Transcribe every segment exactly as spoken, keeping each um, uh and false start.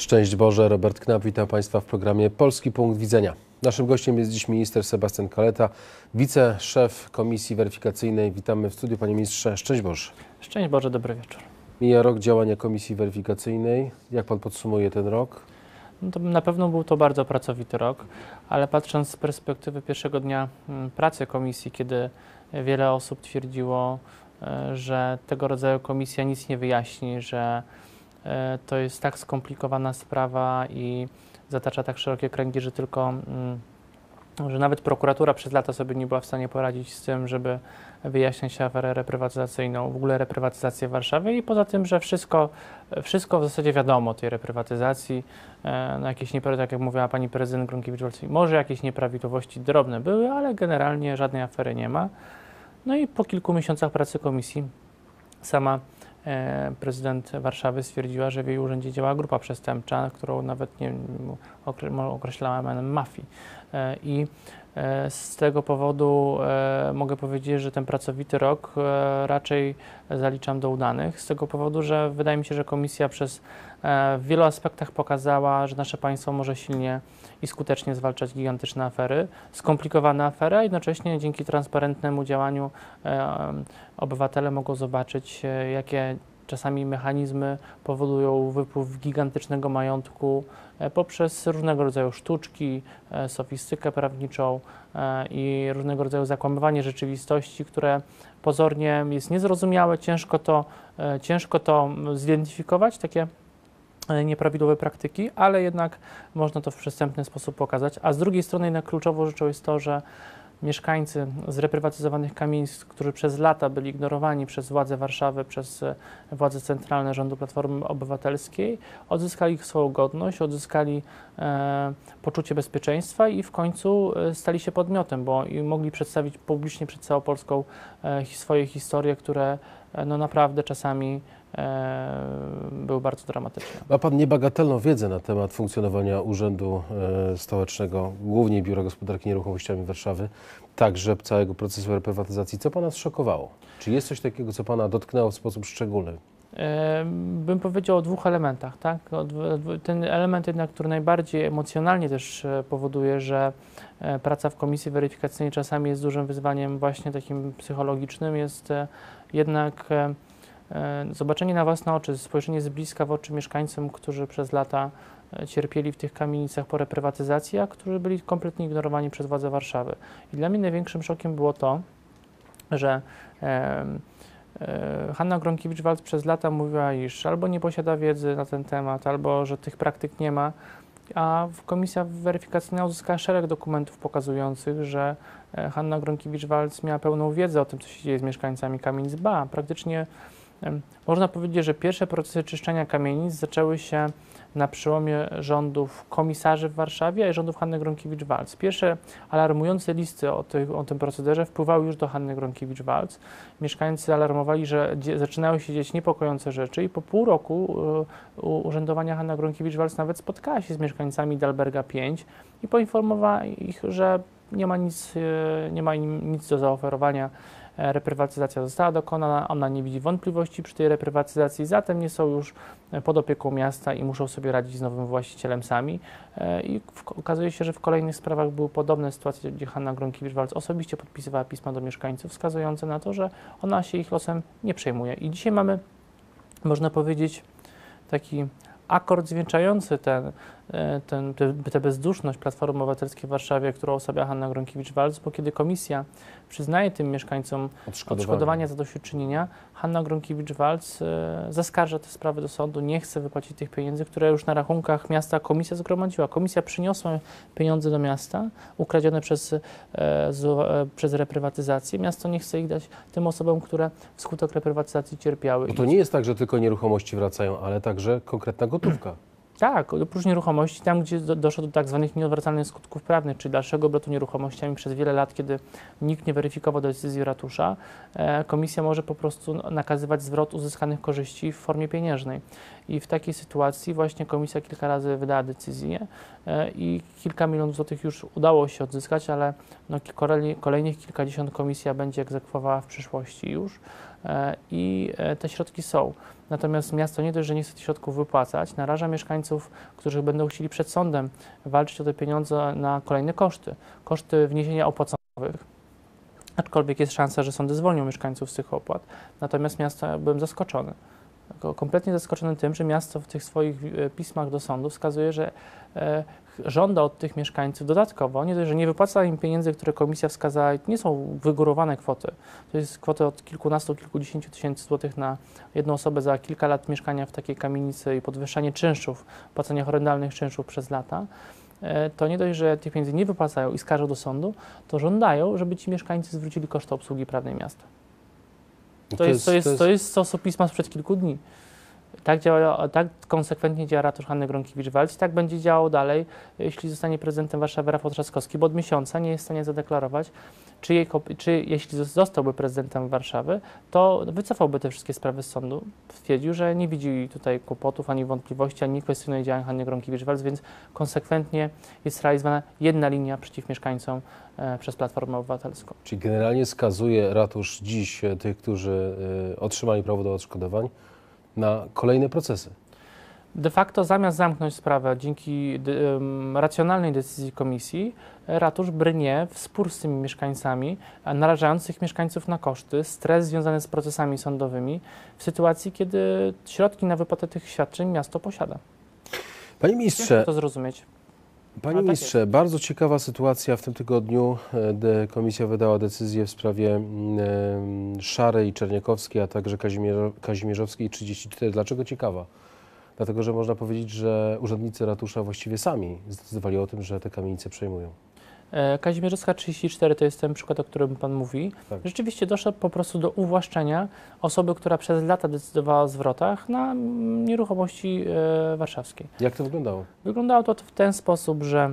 Szczęść Boże, Robert Knap, witam Państwa w programie Polski Punkt Widzenia. Naszym gościem jest dziś minister Sebastian Kaleta, wiceszef Komisji Weryfikacyjnej. Witamy w studiu, panie ministrze. Szczęść Boże. Szczęść Boże, dobry wieczór. Mija rok działania Komisji Weryfikacyjnej. Jak pan podsumuje ten rok? No to na pewno był to bardzo pracowity rok, ale patrząc z perspektywy pierwszego dnia pracy komisji, kiedy wiele osób twierdziło, że tego rodzaju komisja nic nie wyjaśni, że to jest tak skomplikowana sprawa i zatacza tak szerokie kręgi, że tylko, że nawet prokuratura przez lata sobie nie była w stanie poradzić z tym, żeby wyjaśniać aferę reprywatyzacyjną, w ogóle reprywatyzację w Warszawie i poza tym, że wszystko, wszystko w zasadzie wiadomo o tej reprywatyzacji, no jakieś nieprawidłowości, tak jak mówiła pani prezydent Gronkiewicz-Waltz, może jakieś nieprawidłowości drobne były, ale generalnie żadnej afery nie ma. No i po kilku miesiącach pracy komisji sama prezydent Warszawy stwierdziła, że w jej urzędzie działa grupa przestępcza, którą nawet nie określała mianem mafii. I z tego powodu mogę powiedzieć, że ten pracowity rok raczej zaliczam do udanych, z tego powodu, że wydaje mi się, że komisja przez w wielu aspektach pokazała, że nasze państwo może silnie i skutecznie zwalczać gigantyczne afery, skomplikowane afery, a jednocześnie dzięki transparentnemu działaniu obywatele mogą zobaczyć, jakie czasami mechanizmy powodują wypływ gigantycznego majątku poprzez różnego rodzaju sztuczki, sofistykę prawniczą i różnego rodzaju zakłamywanie rzeczywistości, które pozornie jest niezrozumiałe, ciężko to, ciężko to zidentyfikować, takie nieprawidłowe praktyki, ale jednak można to w przystępny sposób pokazać. A z drugiej strony jednak kluczową rzeczą jest to, że mieszkańcy z reprywatyzowanych kamienic, którzy przez lata byli ignorowani przez władze Warszawy, przez władze centralne rządu Platformy Obywatelskiej, odzyskali swoją godność, odzyskali e, poczucie bezpieczeństwa i w końcu stali się podmiotem, bo i mogli przedstawić publicznie przed całą Polską e, swoje historie, które e, no naprawdę czasami e, były bardzo dramatyczne. Ma pan niebagatelną wiedzę na temat funkcjonowania Urzędu e, Stołecznego, głównie Biura Gospodarki Nieruchomościami Warszawy, także całego procesu reprywatyzacji. Co pana zszokowało? Czy jest coś takiego, co pana dotknęło w sposób szczególny? E, bym powiedział o dwóch elementach. Tak? Ten element jednak, który najbardziej emocjonalnie też powoduje, że praca w Komisji Weryfikacyjnej czasami jest dużym wyzwaniem właśnie takim psychologicznym, jest jednak zobaczenie na własne oczy, spojrzenie z bliska w oczy mieszkańcom, którzy przez lata cierpieli w tych kamienicach po reprywatyzacji, a którzy byli kompletnie ignorowani przez władze Warszawy. I dla mnie największym szokiem było to, że e, e, Hanna Gronkiewicz-Waltz przez lata mówiła, iż albo nie posiada wiedzy na ten temat, albo że tych praktyk nie ma, a Komisja Weryfikacyjna uzyskała szereg dokumentów pokazujących, że Hanna Gronkiewicz-Waltz miała pełną wiedzę o tym, co się dzieje z mieszkańcami kamienic. Ba, praktycznie można powiedzieć, że pierwsze procesy czyszczenia kamienic zaczęły się na przełomie rządów komisarzy w Warszawie i rządów Hanny Gronkiewicz-Waltz. Pierwsze alarmujące listy o, tych, o tym procederze wpływały już do Hanny Gronkiewicz-Waltz. Mieszkańcy alarmowali, że zaczynały się dziać niepokojące rzeczy i po pół roku y, urzędowania Hanna Gronkiewicz-Waltz nawet spotkała się z mieszkańcami Dalberga pięć i poinformowała ich, że nie ma nic, y, nie ma im nic do zaoferowania. Reprywatyzacja została dokonana, ona nie widzi wątpliwości przy tej reprywatyzacji, zatem nie są już pod opieką miasta i muszą sobie radzić z nowym właścicielem sami. I okazuje się, że w kolejnych sprawach były podobne sytuacje, gdzie Hanna Gronkiewicz-Waltz osobiście podpisywała pisma do mieszkańców wskazujące na to, że ona się ich losem nie przejmuje. I dzisiaj mamy, można powiedzieć, taki akord zwieńczający ten, ten, tę bezduszność Platformy Obywatelskiej w Warszawie, którą osabia Hanna Gronkiewicz-Waltz, bo kiedy komisja przyznaje tym mieszkańcom odszkodowanie, odszkodowania za doświadczenia, Hanna Gronkiewicz-Waltz e, zaskarża te sprawy do sądu, nie chce wypłacić tych pieniędzy, które już na rachunkach miasta komisja zgromadziła. Komisja przyniosła pieniądze do miasta, ukradzione przez, e, z, e, przez reprywatyzację. Miasto nie chce ich dać tym osobom, które wskutek reprywatyzacji cierpiały. Bo to nie jest tak, że tylko nieruchomości wracają, ale także konkretna gotówka. Tak, oprócz nieruchomości, tam gdzie do, doszło do tak zwanych nieodwracalnych skutków prawnych, czyli dalszego obrotu nieruchomościami przez wiele lat, kiedy nikt nie weryfikował decyzji ratusza, e, komisja może po prostu nakazywać zwrot uzyskanych korzyści w formie pieniężnej. I w takiej sytuacji właśnie komisja kilka razy wydała decyzję e, i kilka milionów złotych już udało się odzyskać, ale no, kolejnych kilkadziesiąt komisja będzie egzekwowała w przyszłości już. i te środki są. Natomiast miasto nie dość, że nie chce tych środków wypłacać, naraża mieszkańców, którzy będą chcieli przed sądem walczyć o te pieniądze na kolejne koszty. Koszty wniesienia opłat sądowych, aczkolwiek jest szansa, że sądy zwolnią mieszkańców z tych opłat. Natomiast miasto, byłem zaskoczony. Kompletnie zaskoczony tym, że miasto w tych swoich pismach do sądu wskazuje, że e, żąda od tych mieszkańców dodatkowo, nie dość, że nie wypłaca im pieniędzy, które komisja wskazała, i nie są wygórowane kwoty. To jest kwota od kilkunastu, kilkudziesięciu tysięcy złotych na jedną osobę za kilka lat mieszkania w takiej kamienicy i podwyższanie czynszów, płacenia horrendalnych czynszów przez lata. E, to nie dość, że tych pieniędzy nie wypłacają i skarżą do sądu, to żądają, żeby ci mieszkańcy zwrócili koszty obsługi prawnej miasta. To, to, jest, to, jest, to, jest, to jest stos pisma sprzed kilku dni. Tak, działa, tak konsekwentnie działa ratusz Hanny Gronkiewicz-Waltz i tak będzie działał dalej, jeśli zostanie prezydentem Warszawy Rafał Trzaskowski, bo od miesiąca nie jest w stanie zadeklarować, czy, jej, czy jeśli zostałby prezydentem Warszawy, to wycofałby te wszystkie sprawy z sądu. Stwierdził, że nie widzi tutaj kłopotów, ani wątpliwości, ani nie kwestionuje działań Hanny Gronkiewicz-Waltz, więc konsekwentnie jest realizowana jedna linia przeciw mieszkańcom e, przez Platformę Obywatelską. Czyli generalnie skazuje ratusz dziś tych, którzy y, otrzymali prawo do odszkodowań, na kolejne procesy. De facto zamiast zamknąć sprawę dzięki dy, um, racjonalnej decyzji komisji, ratusz brnie w spór z tymi mieszkańcami, narażając tych mieszkańców na koszty, stres związany z procesami sądowymi w sytuacji, kiedy środki na wypłatę tych świadczeń miasto posiada. Panie ministrze, jak to zrozumieć? Panie ministrze, tak bardzo ciekawa sytuacja w tym tygodniu. Komisja wydała decyzję w sprawie y, Szarej, Czerniakowskiej, a także Kazimierz, Kazimierzowskiej trzydzieści cztery. Dlaczego ciekawa? Dlatego, że można powiedzieć, że urzędnicy ratusza właściwie sami zdecydowali o tym, że te kamienice przejmują. Kazimierzowska trzydzieści cztery to jest ten przykład, o którym Pan mówi. Tak. Rzeczywiście doszło po prostu do uwłaszczenia osoby, która przez lata decydowała o zwrotach na nieruchomości e, warszawskiej. Jak to wyglądało? Wyglądało to w ten sposób, że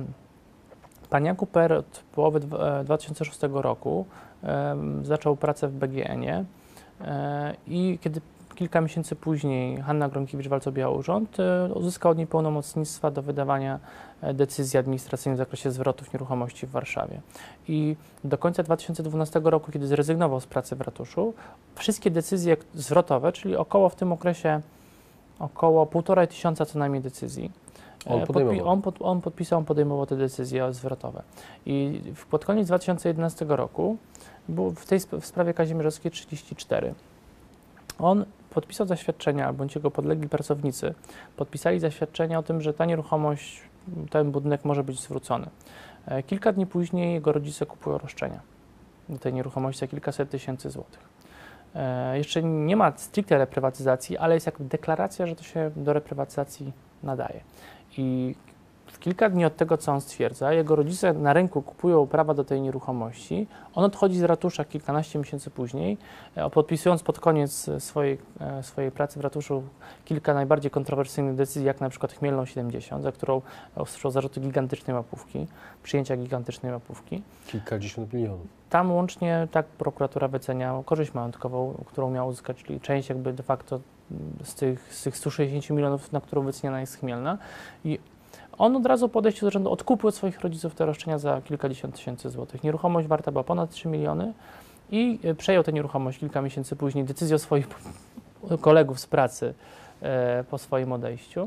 pan Jakub R. od połowy dwa tysiące szóstego roku e, zaczął pracę w B G N-ie e, i kiedy kilka miesięcy później Hanna Gronkiewicz-Waltz objęła urząd, uzyskał od niej pełnomocnictwa do wydawania decyzji administracyjnych w zakresie zwrotów nieruchomości w Warszawie. I do końca dwa tysiące dwunastego roku, kiedy zrezygnował z pracy w ratuszu, wszystkie decyzje zwrotowe, czyli około w tym okresie około półtora tysiąca co najmniej decyzji, on, podpi on, pod, on podpisał, on podejmował te decyzje zwrotowe. I pod koniec dwa tysiące jedenastego roku było w tej w sprawie Kazimierzowskiej trzydzieści cztery. On podpisał zaświadczenia, bądź jego podlegli pracownicy podpisali zaświadczenia o tym, że ta nieruchomość, ten budynek może być zwrócony. Kilka dni później jego rodzice kupują roszczenia do tej nieruchomości za kilkaset tysięcy złotych. Jeszcze nie ma stricte reprywatyzacji, ale jest jakby deklaracja, że to się do reprywatyzacji nadaje. I w kilka dni od tego, co on stwierdza, jego rodzice na rynku kupują prawa do tej nieruchomości, on odchodzi z ratusza kilkanaście miesięcy później, podpisując pod koniec swojej, swojej pracy w ratuszu kilka najbardziej kontrowersyjnych decyzji, jak na przykład Chmielną siedemdziesiąt, za którą usłyszał zarzuty gigantycznej łapówki, przyjęcia gigantycznej łapówki. Kilkadziesiąt milionów. Tam łącznie tak prokuratura wycenia korzyść majątkową, którą miał uzyskać, czyli część jakby de facto z tych, z tych stu sześćdziesięciu milionów, na którą wyceniana jest Chmielna. I on od razu po odejściu do rządu odkupił od swoich rodziców te roszczenia za kilkadziesiąt tysięcy złotych. Nieruchomość warta była ponad trzy miliony i przejął tę nieruchomość kilka miesięcy później decyzją swoich kolegów z pracy e, po swoim odejściu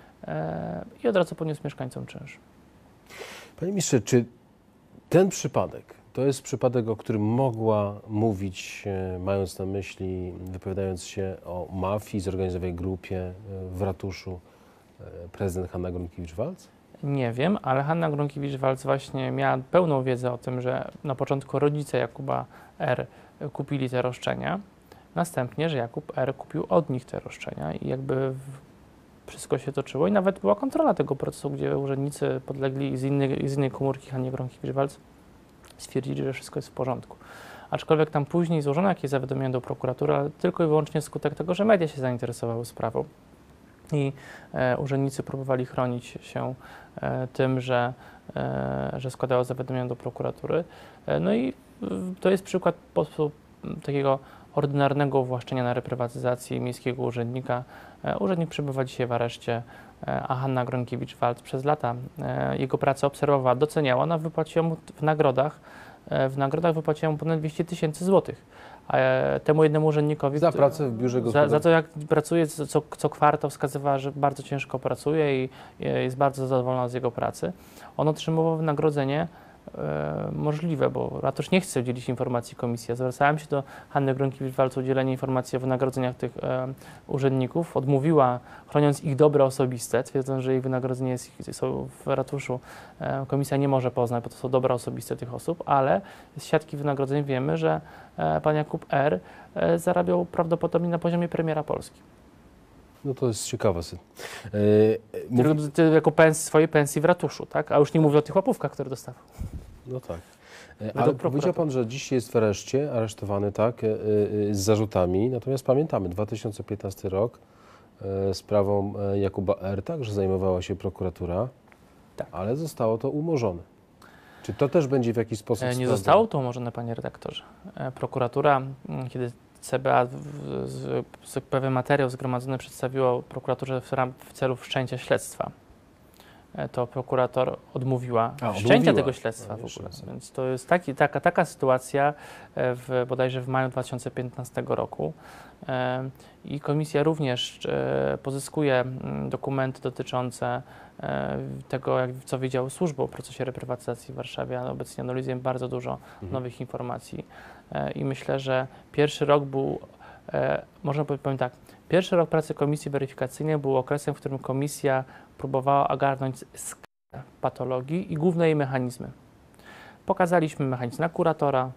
e, i od razu poniósł mieszkańcom czynsz. Panie ministrze, czy ten przypadek to jest przypadek, o którym mogła mówić, e, mając na myśli, wypowiadając się o mafii, zorganizowanej grupie e, w ratuszu, prezydent Hanna Gronkiewicz-Waltz? Nie wiem, ale Hanna Gronkiewicz-Waltz właśnie miała pełną wiedzę o tym, że na początku rodzice Jakuba R. kupili te roszczenia, następnie, że Jakub R. kupił od nich te roszczenia i jakby wszystko się toczyło i nawet była kontrola tego procesu, gdzie urzędnicy podlegli z innej, z innej komórki Hannie Gronkiewicz-Waltz stwierdzili, że wszystko jest w porządku. Aczkolwiek tam później złożono jakieś zawiadomienie do prokuratury, ale tylko i wyłącznie wskutek tego, że media się zainteresowały sprawą. I e, urzędnicy próbowali chronić się e, tym, że, e, że składają zawiadomienia do prokuratury. E, no i e, to jest przykład po prostu takiego ordynarnego uwłaszczenia na reprywatyzacji miejskiego urzędnika. E, urzędnik przebywa dzisiaj w areszcie, e, a Hanna Gronkiewicz-Waltz przez lata e, jego pracę obserwowała, doceniała, ona wypłaciła mu w nagrodach, e, w nagrodach wypłaciła mu ponad dwieście tysięcy złotych. e, temu jednemu urzędnikowi... Za pracę w biurze Za, gospodarczym. za to, jak pracuje, co, co kwartał wskazywała, że bardzo ciężko pracuje i jest bardzo zadowolona z jego pracy. On otrzymywał wynagrodzenie e, możliwe, bo ratusz nie chce udzielić informacji komisji. Ja zwracałem się do Hanny Gronkiewicz-Waltz o udzielenie informacji o wynagrodzeniach tych e, urzędników. Odmówiła, chroniąc ich dobro osobiste, twierdząc, że ich wynagrodzenie jest, są w ratuszu. E, komisja nie może poznać, bo to są dobra osobiste tych osób, ale z siatki wynagrodzeń wiemy, że e, pan Jakub R. E, zarabiał prawdopodobnie na poziomie premiera Polski. No to jest ciekawa sytuacja. Tylko ty jako pens, swojej pensji w ratuszu, tak? A już nie mówię o tych łapówkach, które dostawał. No tak. E, Ale powiedział pan, że dziś jest w areszcie, aresztowany, tak, e, e, z zarzutami. Natomiast pamiętamy, dwa tysiące piętnasty rok, e, sprawą e, Jakuba R. także zajmowała się prokuratura, tak. Ale zostało to umorzone. Czy to też będzie w jakiś sposób... E, nie sprawdzone? zostało to umorzone, panie redaktorze. E, prokuratura, kiedy C B A w, z, z, pewien materiał zgromadzony przedstawiło prokuraturze w, ram, w celu wszczęcia śledztwa, e, to prokurator odmówiła A, wszczęcia odmówiła. tego śledztwa A, w ogóle. jeszcze. Więc to jest taki, taka, taka sytuacja w, bodajże w maju dwa tysiące piętnastego roku. E, I komisja również e, pozyskuje m, dokumenty dotyczące e, tego, jak, co wiedziały służby o procesie reprywatyzacji w Warszawie. A obecnie analizujemy bardzo dużo Mhm. nowych informacji. I myślę, że pierwszy rok był, e, można powiedzieć tak, pierwszy rok pracy komisji weryfikacyjnej był okresem, w którym komisja próbowała ogarnąć skalę patologii i główne jej mechanizmy. Pokazaliśmy mechanizm na kuratora,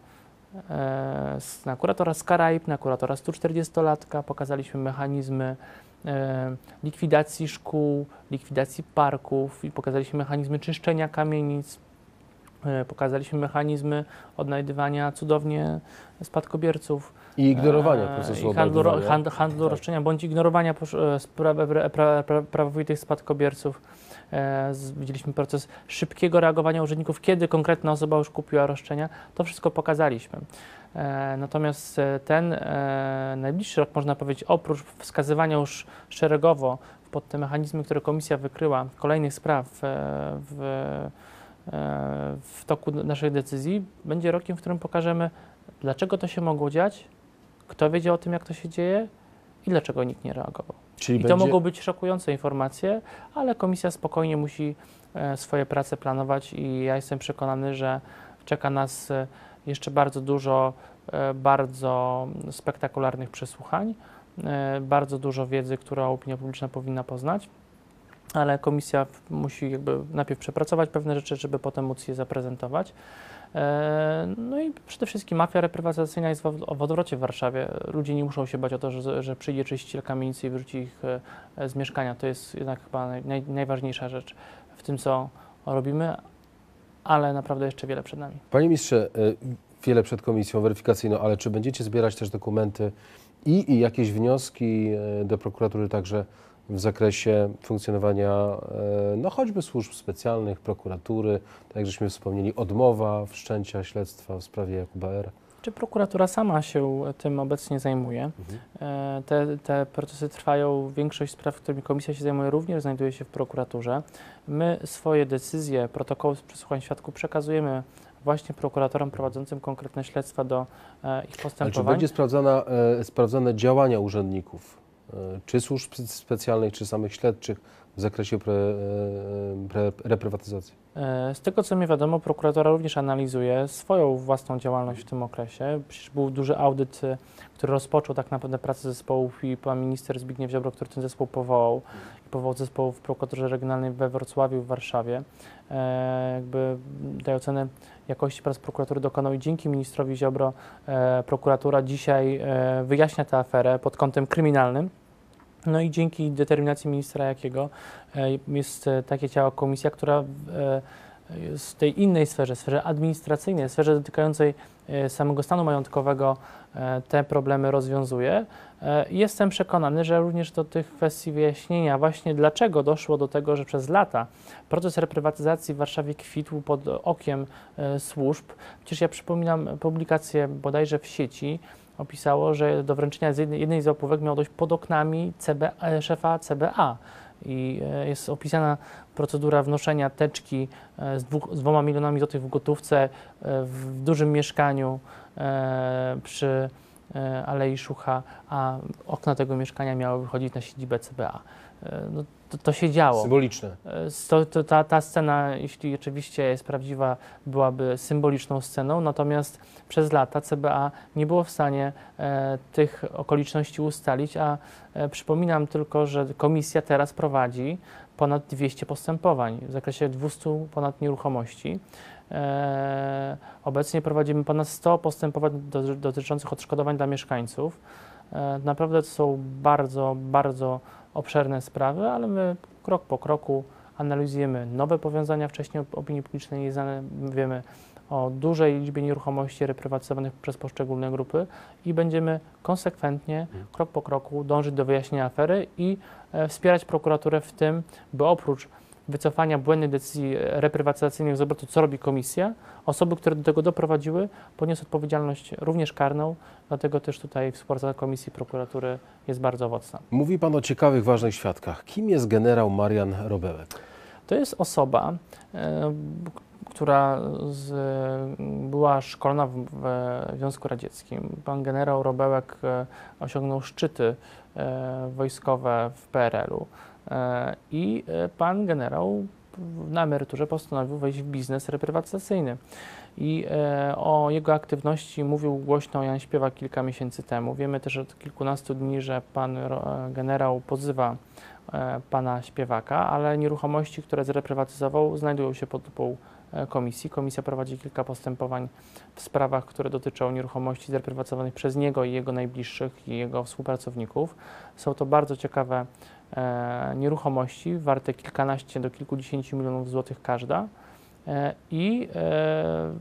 e, na kuratora z Karaib, na kuratora sto czterdziestolatka, pokazaliśmy mechanizmy e, likwidacji szkół, likwidacji parków i pokazaliśmy mechanizmy czyszczenia kamienic. Pokazaliśmy mechanizmy odnajdywania cudownie spadkobierców. I ignorowania procesu i handlu, odnajdywania. hand, handlu tak. roszczenia, bądź ignorowania pra, pra, pra, pra, prawowitych spadkobierców. E, widzieliśmy proces szybkiego reagowania urzędników, kiedy konkretna osoba już kupiła roszczenia. To wszystko pokazaliśmy. E, natomiast ten e, najbliższy rok, można powiedzieć, oprócz wskazywania już szeregowo pod te mechanizmy, które komisja wykryła, kolejnych spraw e, w w toku naszej decyzji, będzie rokiem, w którym pokażemy, dlaczego to się mogło dziać, kto wiedział o tym, jak to się dzieje i dlaczego nikt nie reagował. Czyli I będzie... to mogą być szokujące informacje, ale komisja spokojnie musi swoje prace planować i ja jestem przekonany, że czeka nas jeszcze bardzo dużo bardzo spektakularnych przesłuchań, bardzo dużo wiedzy, którą opinia publiczna powinna poznać. Ale komisja musi jakby najpierw przepracować pewne rzeczy, żeby potem móc je zaprezentować. No i przede wszystkim mafia reprywatyzacyjna jest w, w odwrocie w Warszawie. Ludzie nie muszą się bać o to, że, że przyjdzie czyściciel kamienicy i wyrzuci ich z mieszkania. To jest jednak chyba naj, najważniejsza rzecz w tym, co robimy, ale naprawdę jeszcze wiele przed nami. Panie ministrze, wiele przed komisją weryfikacyjną, ale czy będziecie zbierać też dokumenty i, i jakieś wnioski do prokuratury także w zakresie funkcjonowania, no choćby służb specjalnych, prokuratury, tak jak żeśmy wspomnieli, odmowa wszczęcia śledztwa w sprawie Jakuba R. Czy prokuratura sama się tym obecnie zajmuje? Mhm. Te, te procesy trwają, większość spraw, którymi komisja się zajmuje, również znajduje się w prokuraturze. My swoje decyzje, protokoły z przesłuchań świadków przekazujemy właśnie prokuratorom prowadzącym konkretne śledztwa do e, ich postępowań. Ale czy będzie sprawdzana, e, sprawdzane działania urzędników, e, czy służb specjalnych, czy samych śledczych w zakresie pre, pre, reprywatyzacji? E, z tego, co mi wiadomo, prokuratura również analizuje swoją własną działalność w tym okresie. Przecież był duży audyt, który rozpoczął tak naprawdę pracę zespołów i pan minister Zbigniew Ziobro, który ten zespół powołał i powołał zespoł w prokuraturze regionalnej we Wrocławiu i w Warszawie. E, jakby tej oceny jakości prac prokuratury dokonał i dzięki ministrowi Ziobro e, prokuratura dzisiaj e, wyjaśnia tę aferę pod kątem kryminalnym. No i dzięki determinacji ministra Jakiego e, jest takie ciała komisja, która e, w tej innej sferze, sferze administracyjnej, sferze dotykającej e, samego stanu majątkowego e, te problemy rozwiązuje. E, jestem przekonany, że również do tych kwestii wyjaśnienia właśnie dlaczego doszło do tego, że przez lata proces reprywatyzacji w Warszawie kwitł pod okiem e, służb. Przecież ja przypominam publikację bodajże w sieci, opisało, że do wręczenia z jednej, jednej z łapówek miał dojść pod oknami C B, szefa C B A. I jest opisana procedura wnoszenia teczki z, dwóch, z dwoma milionami złotych w gotówce w dużym mieszkaniu przy Alei Szucha, a okna tego mieszkania miały wychodzić na siedzibę C B A. No, to, to się działo. Symboliczne. To, to, ta, ta scena, jeśli rzeczywiście jest prawdziwa, byłaby symboliczną sceną, natomiast przez lata C B A nie było w stanie e, tych okoliczności ustalić, a e, przypominam tylko, że komisja teraz prowadzi ponad dwieście postępowań w zakresie dwustu ponad nieruchomości. E, obecnie prowadzimy ponad sto postępowań do, dotyczących odszkodowań dla mieszkańców. E, naprawdę to są bardzo, bardzo obszerne sprawy, ale my krok po kroku analizujemy nowe powiązania wcześniej opinii publicznej nieznane, wiemy o dużej liczbie nieruchomości reprywatyzowanych przez poszczególne grupy i będziemy konsekwentnie, krok po kroku dążyć do wyjaśnienia afery i e, wspierać prokuraturę w tym, by oprócz wycofania błędnych decyzji reprywatyzacyjnych z obrotu, co robi komisja, osoby, które do tego doprowadziły, poniosą odpowiedzialność również karną, dlatego też tutaj współpraca Komisji Prokuratury jest bardzo owocna. Mówi Pan o ciekawych, ważnych świadkach. Kim jest generał Marian Robełek? To jest osoba, e, która z, była szkolona w, w Związku Radzieckim. Pan generał Robełek e, osiągnął szczyty e, wojskowe w P R L u. I pan generał na emeryturze postanowił wejść w biznes reprywatyzacyjny. I o jego aktywności mówił głośno Jan Śpiewak kilka miesięcy temu. Wiemy też od kilkunastu dni, że pan generał pozywa pana Śpiewaka, ale nieruchomości, które zreprywatyzował, znajdują się pod lupą komisji. Komisja prowadzi kilka postępowań w sprawach, które dotyczą nieruchomości zreprywatyzowanych przez niego i jego najbliższych i jego współpracowników. Są to bardzo ciekawe e, nieruchomości, warte kilkanaście do kilkudziesięciu milionów złotych każda e, i e,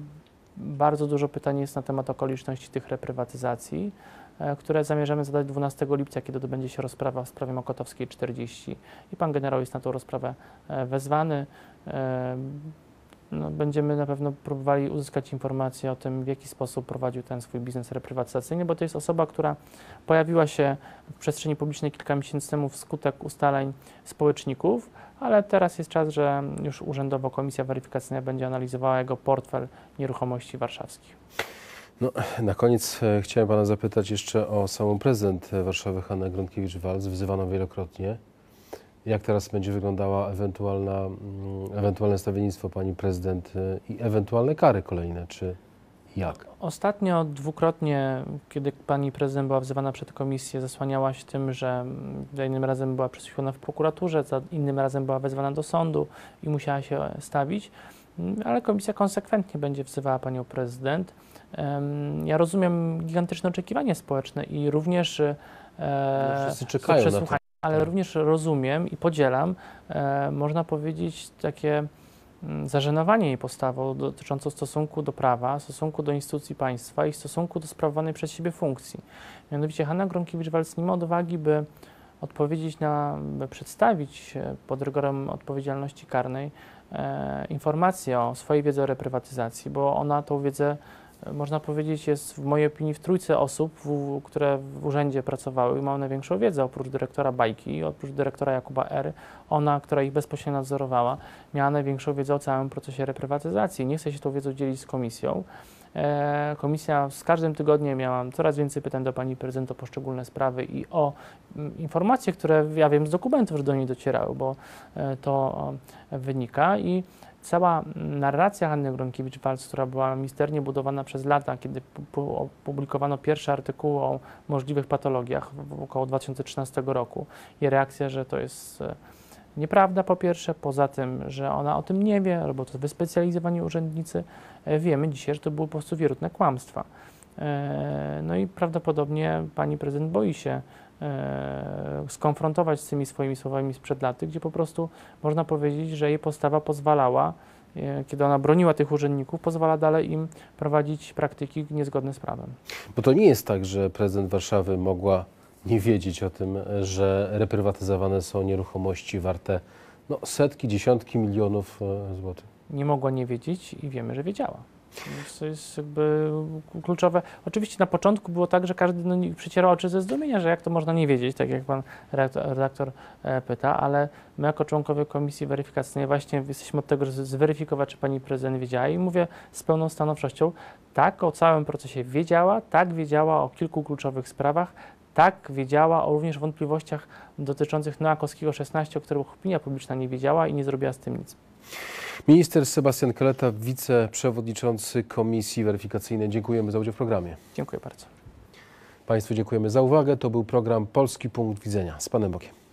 bardzo dużo pytań jest na temat okoliczności tych reprywatyzacji, e, które zamierzamy zadać dwunastego lipca, kiedy odbędzie się rozprawa w sprawie Mokotowskiej czterdzieści i pan generał jest na tą rozprawę e, wezwany. E, No, będziemy na pewno próbowali uzyskać informacje o tym, w jaki sposób prowadził ten swój biznes reprywatyzacyjny, bo to jest osoba, która pojawiła się w przestrzeni publicznej kilka miesięcy temu wskutek ustaleń społeczników, ale teraz jest czas, że już urzędowo Komisja Weryfikacyjna będzie analizowała jego portfel nieruchomości warszawskich. No, na koniec e, chciałem Pana zapytać jeszcze o samą prezydent Warszawy, Hannę Gronkiewicz-Waltz, wzywaną wielokrotnie. Jak teraz będzie wyglądała ewentualna, ewentualne stawiennictwo pani prezydent i ewentualne kary kolejne, czy jak? Ostatnio dwukrotnie, kiedy pani prezydent była wzywana przed komisję, zasłaniała się tym, że za innym razem była przesłuchiwana w prokuraturze, za innym razem była wezwana do sądu i musiała się stawić, ale komisja konsekwentnie będzie wzywała panią prezydent. Ja rozumiem gigantyczne oczekiwanie społeczne i również no, wszyscy czekają na to. Ale również rozumiem i podzielam, e, można powiedzieć, takie m, zażenowanie jej postawą dotyczącą stosunku do prawa, stosunku do instytucji państwa i stosunku do sprawowanej przez siebie funkcji. Mianowicie Hanna Gronkiewicz-Waltz nie ma odwagi, by odpowiedzieć na, by przedstawić pod rygorem odpowiedzialności karnej e, informacje o swojej wiedzy o reprywatyzacji, bo ona tą wiedzę, można powiedzieć, jest w mojej opinii w trójce osób, w, które w urzędzie pracowały i mają największą wiedzę, oprócz dyrektora Bajki, oprócz dyrektora Jakuba R. Ona, która ich bezpośrednio nadzorowała, miała największą wiedzę o całym procesie reprywatyzacji. Nie chce się tą wiedzą dzielić z komisją. E, komisja z każdym tygodniem miała coraz więcej pytań do pani prezydent o poszczególne sprawy i o m, informacje, które ja wiem z dokumentów, że do niej docierały, bo e, to e, wynika i cała narracja Hanny Gronkiewicz-Waltz, która była misternie budowana przez lata, kiedy opublikowano pierwsze artykuły o możliwych patologiach w około dwa tysiące trzynastego roku i reakcja, że to jest nieprawda po pierwsze, poza tym, że ona o tym nie wie, albo to wyspecjalizowani urzędnicy, wiemy dzisiaj, że to były po prostu wierutne kłamstwa. No i prawdopodobnie pani prezydent boi się skonfrontować z tymi swoimi słowami sprzed laty, gdzie po prostu można powiedzieć, że jej postawa pozwalała, kiedy ona broniła tych urzędników, pozwala dalej im prowadzić praktyki niezgodne z prawem. Bo to nie jest tak, że prezydent Warszawy mogła nie wiedzieć o tym, że reprywatyzowane są nieruchomości warte no, setki, dziesiątki milionów złotych. Nie mogła nie wiedzieć i wiemy, że wiedziała. Więc to jest jakby kluczowe. Oczywiście na początku było tak, że każdy no, nie- przecierał oczy ze zdumienia, że jak to można nie wiedzieć, tak jak pan redaktor, redaktor e, pyta, ale my jako członkowie komisji weryfikacyjnej właśnie jesteśmy od tego, żeby zweryfikować, czy pani prezydent wiedziała i mówię z pełną stanowczością, tak o całym procesie wiedziała, tak wiedziała o kilku kluczowych sprawach, tak wiedziała o również wątpliwościach dotyczących Noakowskiego szesnaście, o których opinia publiczna nie wiedziała i nie zrobiła z tym nic. Minister Sebastian Keleta, wiceprzewodniczący Komisji Weryfikacyjnej. Dziękujemy za udział w programie. Dziękuję bardzo. Państwu dziękujemy za uwagę. To był program Polski Punkt Widzenia. Z Panem Bogiem.